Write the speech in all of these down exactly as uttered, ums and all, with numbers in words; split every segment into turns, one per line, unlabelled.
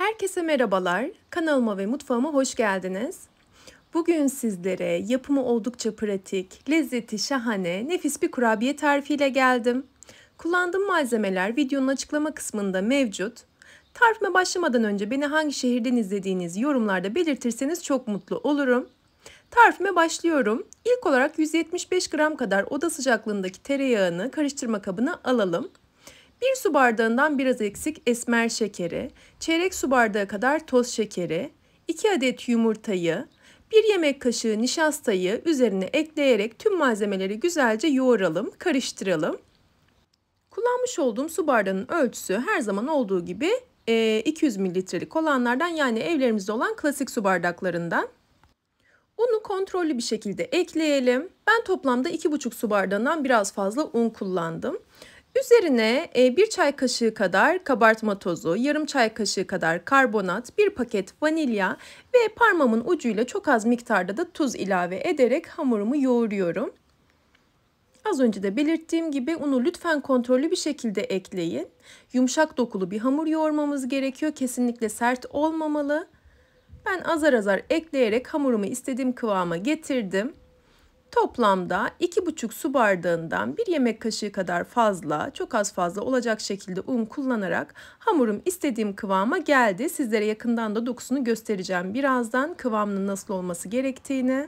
Herkese merhabalar. Kanalıma ve mutfağıma hoş geldiniz. Bugün sizlere yapımı oldukça pratik, lezzeti şahane, nefis bir kurabiye tarifiyle geldim. Kullandığım malzemeler videonun açıklama kısmında mevcut. Tarifime başlamadan önce beni hangi şehirden izlediğinizi yorumlarda belirtirseniz çok mutlu olurum. Tarifime başlıyorum. İlk olarak yüz yetmiş beş gram kadar oda sıcaklığındaki tereyağını karıştırma kabına alalım. bir su bardağından biraz eksik esmer şekeri, çeyrek su bardağı kadar toz şekeri, iki adet yumurtayı, bir yemek kaşığı nişastayı üzerine ekleyerek tüm malzemeleri güzelce yoğuralım, karıştıralım. Kullanmış olduğum su bardağının ölçüsü her zaman olduğu gibi iki yüz mililitrelik olanlardan, yani evlerimizde olan klasik su bardaklarından. Unu kontrollü bir şekilde ekleyelim. Ben toplamda iki buçuk su bardağından biraz fazla un kullandım. Üzerine bir çay kaşığı kadar kabartma tozu, yarım çay kaşığı kadar karbonat, bir paket vanilya ve parmağımın ucuyla çok az miktarda da tuz ilave ederek hamurumu yoğuruyorum. Az önce de belirttiğim gibi unu lütfen kontrollü bir şekilde ekleyin. Yumuşak dokulu bir hamur yoğurmamız gerekiyor. Kesinlikle sert olmamalı. Ben azar azar ekleyerek hamurumu istediğim kıvama getirdim. Toplamda iki buçuk su bardağından bir yemek kaşığı kadar fazla, çok az fazla olacak şekilde un kullanarak hamurum istediğim kıvama geldi. Sizlere yakından da dokusunu göstereceğim birazdan, kıvamının nasıl olması gerektiğini.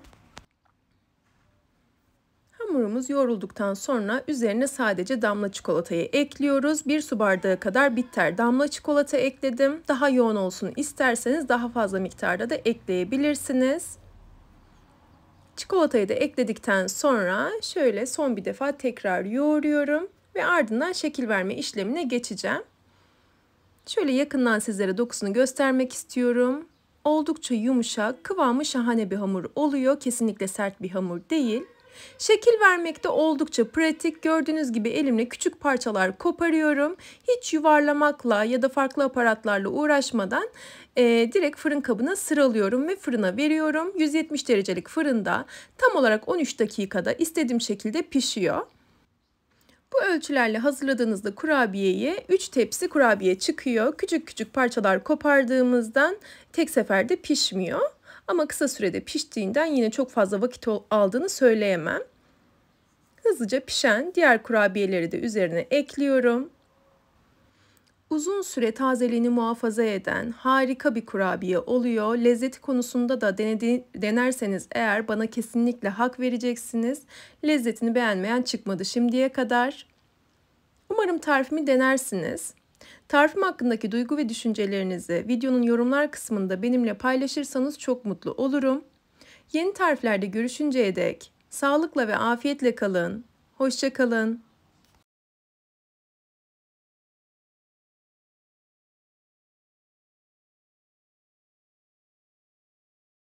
Hamurumuz yoğrulduktan sonra üzerine sadece damla çikolatayı ekliyoruz. bir su bardağı kadar bitter damla çikolata ekledim. Daha yoğun olsun isterseniz daha fazla miktarda da ekleyebilirsiniz. Çikolatayı da ekledikten sonra şöyle son bir defa tekrar yoğuruyorum ve ardından şekil verme işlemine geçeceğim. Şöyle yakından sizlere dokusunu göstermek istiyorum. Oldukça yumuşak, kıvamı şahane bir hamur oluyor. Kesinlikle sert bir hamur değil. Şekil vermekte oldukça pratik. Gördüğünüz gibi elimle küçük parçalar koparıyorum. Hiç yuvarlamakla ya da farklı aparatlarla uğraşmadan e, direkt fırın kabına sıralıyorum ve fırına veriyorum. yüz yetmiş derecelik fırında tam olarak on üç dakikada istediğim şekilde pişiyor. Bu ölçülerle hazırladığınızda kurabiyeyi üç tepsi kurabiye çıkıyor. Küçük küçük parçalar kopardığımızdan tek seferde pişmiyor. Ama kısa sürede piştiğinden yine çok fazla vakit aldığını söyleyemem. Hızlıca pişen diğer kurabiyeleri de üzerine ekliyorum. Uzun süre tazeliğini muhafaza eden harika bir kurabiye oluyor. Lezzeti konusunda da denedi, denerseniz eğer bana kesinlikle hak vereceksiniz. Lezzetini beğenmeyen çıkmadı şimdiye kadar. Umarım tarifimi denersiniz. Tarifim hakkındaki duygu ve düşüncelerinizi videonun yorumlar kısmında benimle paylaşırsanız çok mutlu olurum. Yeni tariflerde görüşünceye dek sağlıkla ve afiyetle kalın. Hoşça kalın.